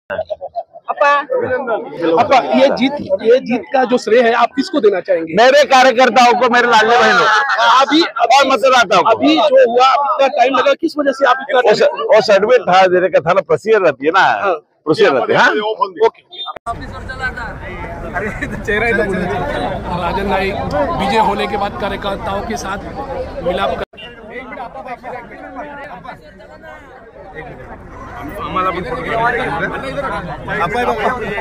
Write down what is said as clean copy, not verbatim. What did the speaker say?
अपा ये जीत का जो श्रेय है आप किसको देना चाहेंगे? मेरे कार्यकर्ताओं को, मेरे लाडले बहनों। अभी और मतदाताओं को। अभी जो हुआ इतना टाइम लगा, किस वजह से आप इतना वो सर्टिफिकेट था देने का था ना, प्रोसीजर रहती है ना, प्रोसीजर रहती है। हाँ ओके। चेहरा राजन नाईक विजय होने के बाद कार्यकर्ताओं के साथ मिलाप कर